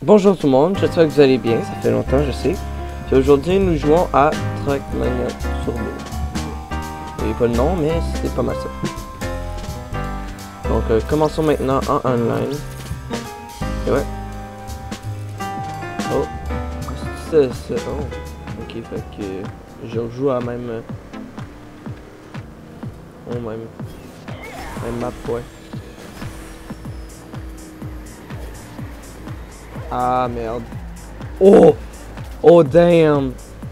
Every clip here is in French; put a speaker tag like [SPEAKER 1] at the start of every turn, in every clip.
[SPEAKER 1] Bonjour tout le monde, j'espère que vous allez bien, ça fait longtemps je sais. Puis aujourd'hui nous jouons à Trackmania Turbo. Vous voyez pas le nom mais c'était pas mal ça. Donc commençons maintenant en online. Et ouais. Oh. C'est ça. Oh. Ok, fait que je rejoue à même. Oh même map, ouais. Ah merde. Oh! Oh damn!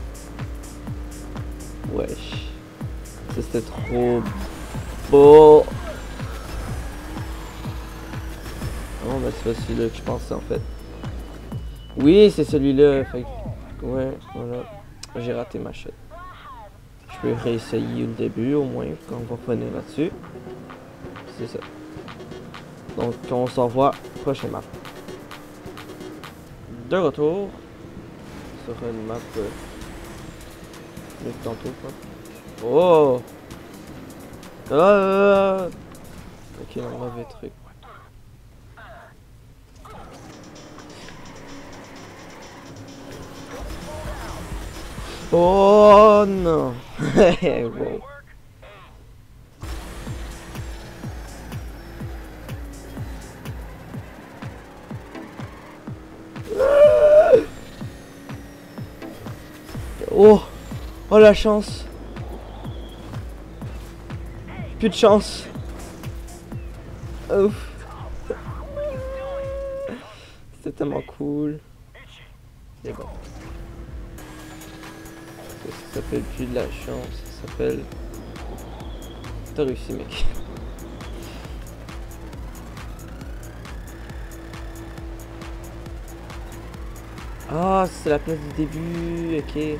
[SPEAKER 1] Wesh. Ça c'était trop beau. Oh bah c'est pas celui-là que je pensais en fait. Oui c'est celui-là. Fait que... ouais, voilà. J'ai raté ma shot. Je peux réessayer le début au moins quand on va revenir là-dessus. C'est ça. Donc on se revoit prochaine map. De retour sur une map mieux que tantôt quoi. Oh! Ah! Ok, un mauvais truc. Oh non! Wow. Oh! Oh la chance! Plus de chance! Ouf! C'était tellement cool! C'est bon. Ça s'appelle plus de la chance, ça s'appelle... T'as réussi mec! Ah, c'est la place du début, ok.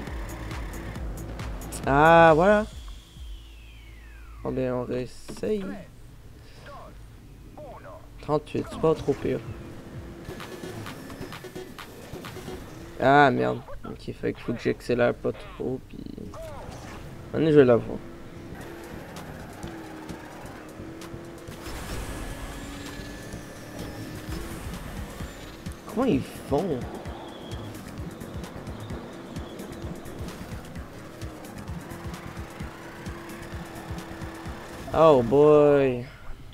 [SPEAKER 1] Ah, voilà. Oh, ben, on réessaye. 38, c'est pas trop pire. Ah, merde. Ok, fait qu'il faut que j'accélère pas trop, puis... Allez, je vais l'avoir. Comment ils font? Oh boy.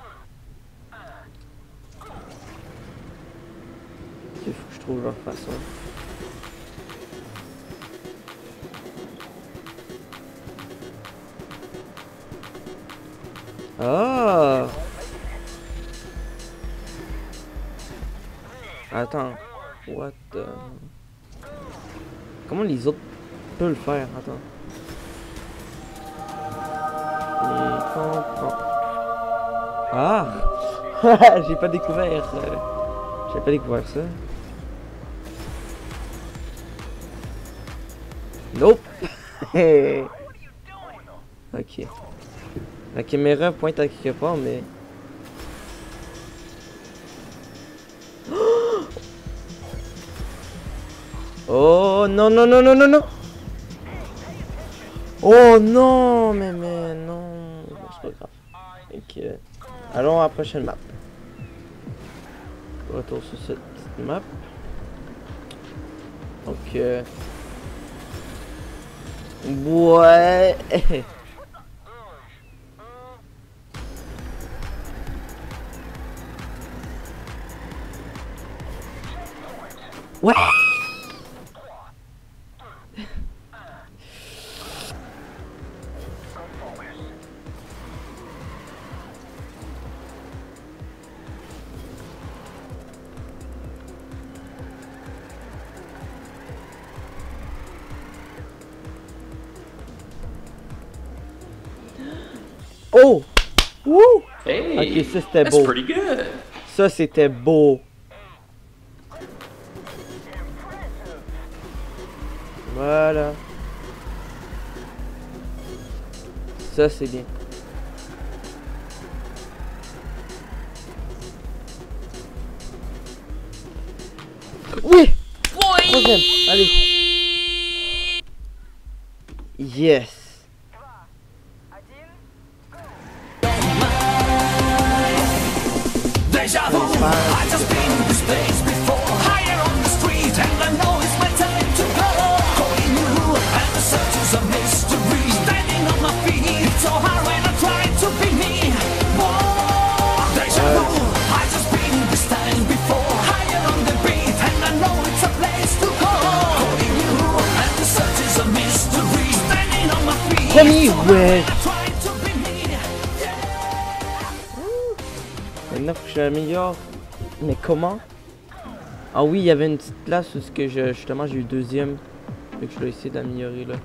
[SPEAKER 1] Il faut que je trouve leur façon. Ah. Attends. What the... Comment les autres peuvent le faire? Attends. Ah! J'ai pas découvert. J'ai pas découvert ça. Nope. Ok. La caméra pointe à quelque part, mais... Oh non non non non non non! Oh non mais non, c'est pas grave. Ok. Allons à la prochaine map. Retour sur cette petite map. Donc ouais. Ouais. Oh! Wouh!
[SPEAKER 2] Hey,
[SPEAKER 1] ok, ça c'était beau.
[SPEAKER 2] pretty good.
[SPEAKER 1] Ça c'était beau. Voilà. Ça c'est bien. Oui! Troisième, allez. Yes.
[SPEAKER 3] Deja vu, I just been to space before. Higher
[SPEAKER 1] premier, ouais. Maintenant faut que je l'améliore. Mais comment? Ah oui, il y avait une petite place où justement j'ai eu deuxième. Fait que je dois essayer d'améliorer là.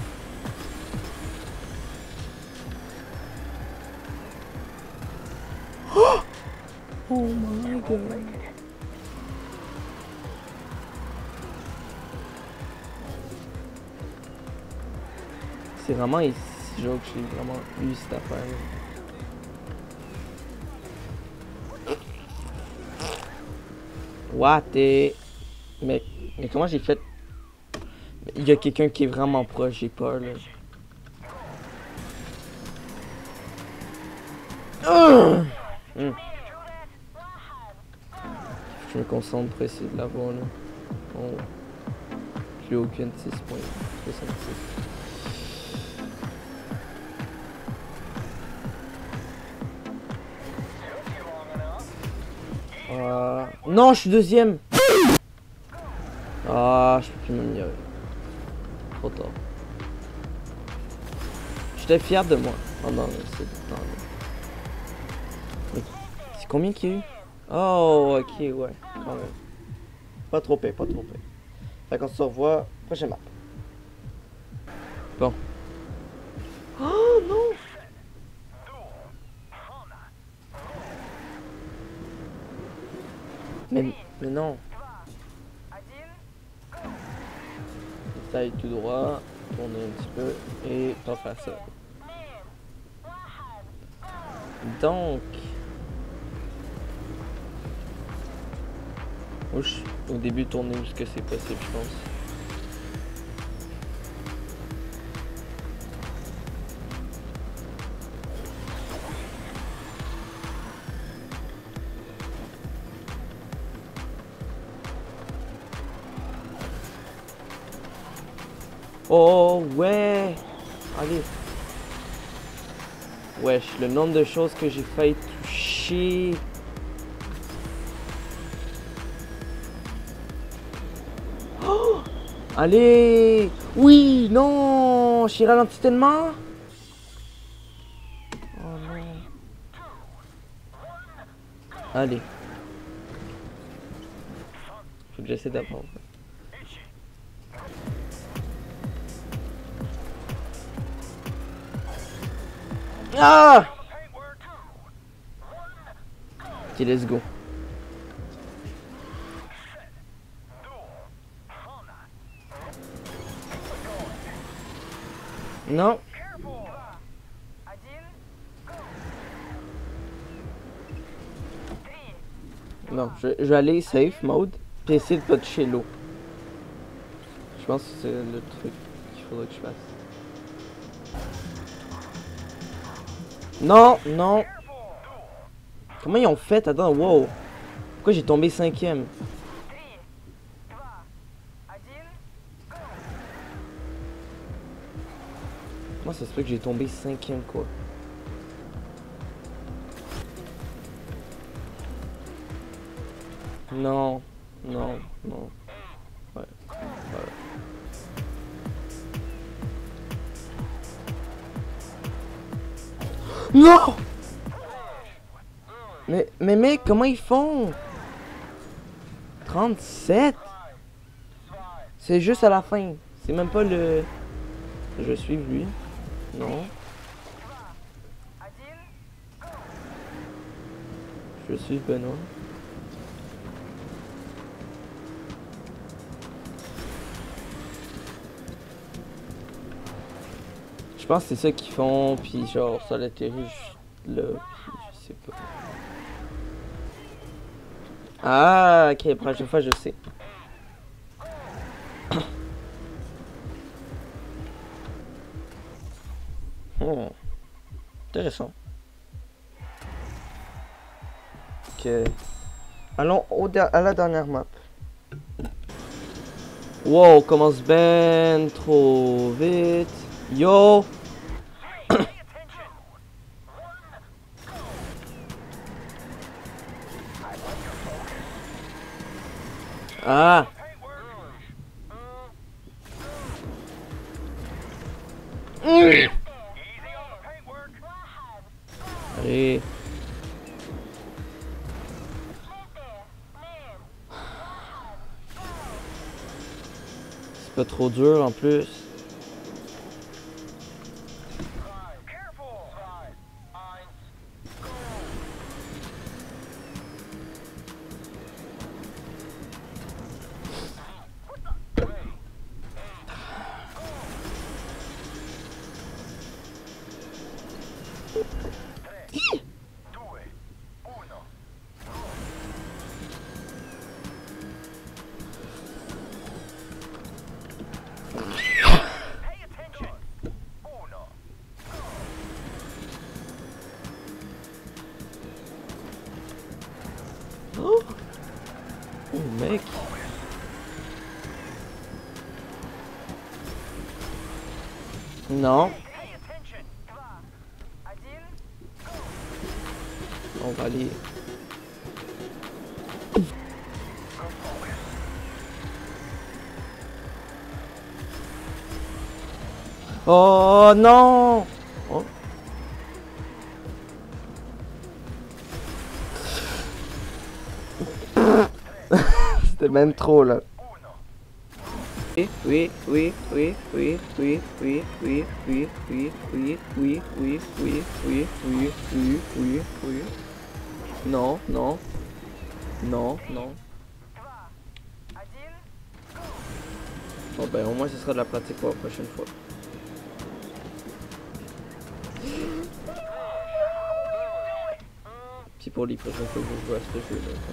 [SPEAKER 1] Oh! Oh my god. C'est vraiment ici genre que j'ai vraiment eu cette affaire là. What? Mais comment j'ai fait? Il y a quelqu'un qui est vraiment proche, j'ai peur là. Je me concentre pour essayer de l'avoir là. Oh. Plus aucune 6.66. Non, je suis deuxième. Ah, je peux plus m'améliorer. Trop tard. J'étais fier de moi. Oh non, c'est c'est combien qu'il y a eu? Oh, ok, ouais, quand même. Pas trop pire, pas trop pire. Fait qu'on se revoit prochaine map. Bon. Oh non! Mais non. Ça aille tout droit, tourner un petit peu et pas faire ça. Donc. Au début, tourner où ce que c'est possible, je pense. Oh ouais! Allez! Wesh, le nombre de choses que j'ai failli toucher. Oh! Allez! Oui! Non! J'ai ralenti tellement! Oh non! Allez! Faut que j'essaie d'apprendre. Ah! Ok, let's go. Non. Non, je vais aller safe mode puis essayer de pas toucher l'eau. Je pense que c'est le truc qu'il faudrait que je fasse. Non, non. Comment ils ont fait? Attends, wow. Pourquoi j'ai tombé 5ème? Comment ça se fait que j'ai tombé 5ème quoi? Non, non, non. Ouais, ouais. Non! Mais mec, comment ils font? 37? C'est juste à la fin. C'est même pas le... Je suis lui. Non. Je suis Benoît. Je pense que c'est ça qu'ils font, puis genre ça l'atterrit là, puis je sais pas. Ah, ok, la prochaine fois je sais. Intéressant. Ok. Allons à la dernière map. Wow, on commence ben trop vite. Yo! Ah! Et... c'est pas trop dur en plus. Oh, oh mec. Non. On va aller. Oh non. Oh. C'était même trop là. Oui, oui, oui, oui, oui, oui, oui, oui, oui, oui, oui, oui, oui, oui, oui, oui, oui, oui, oui. Non, non. Non, non. Bon ben au moins ce sera de la pratique pour la prochaine fois. Puis pour les prochaines fois que je joue à ce jeu là.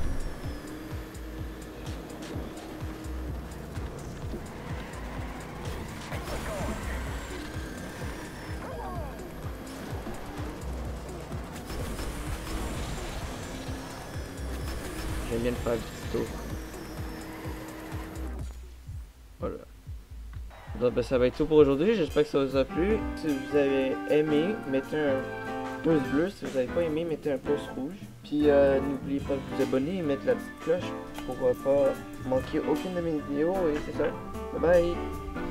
[SPEAKER 1] J'aime bien le faire petit tour. Voilà. Donc ben, ça va être tout pour aujourd'hui. J'espère que ça vous a plu. Si vous avez aimé, mettez un pouce bleu. Si vous n'avez pas aimé, mettez un pouce rouge. Puis n'oubliez pas de vous abonner et mettre la petite cloche pour pas manquer aucune de mes vidéos. Et c'est ça. Bye bye!